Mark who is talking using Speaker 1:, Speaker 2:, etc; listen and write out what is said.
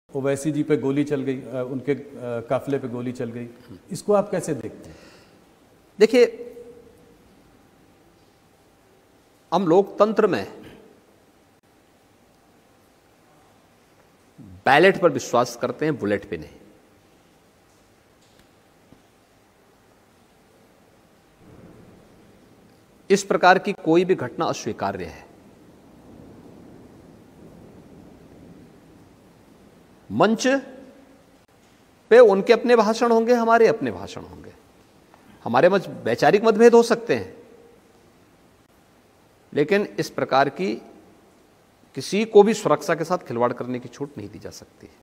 Speaker 1: ओवैसी जी पे गोली चल गई, उनके काफिले पे गोली चल गई, इसको आप कैसे देखते हैं?
Speaker 2: देखिए, हम लोकतंत्र में बैलेट पर विश्वास करते हैं, बुलेट पे नहीं। इस प्रकार की कोई भी घटना अस्वीकार्य है। मंच पे उनके अपने भाषण होंगे, हमारे अपने भाषण होंगे, हमारे वैचारिक मतभेद हो सकते हैं, लेकिन इस प्रकार की किसी को भी सुरक्षा के साथ खिलवाड़ करने की छूट नहीं दी जा सकती।